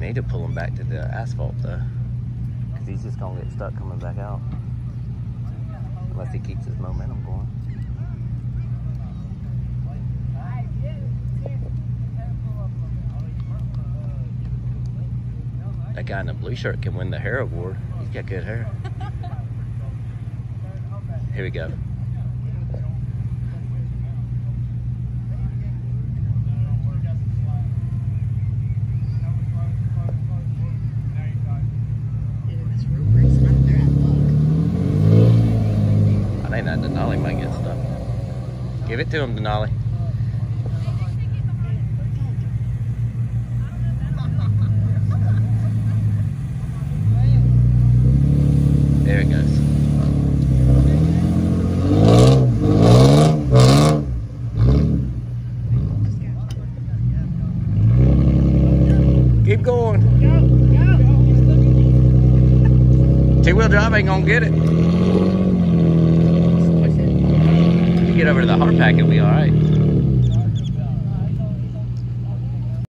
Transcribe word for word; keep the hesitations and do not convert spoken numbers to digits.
need to pull him back to the asphalt though, because he's just gonna get stuck coming back out unless he keeps his momentum going. That guy in the blue shirt can win the hair award. He's got good hair. Here we go. I think that Denali might get stuck. Give it to him, Denali. There it goes. Keep going. Go, go. Two-wheel drive ain't gonna get it. You get over to the hard pack, it'll be all right.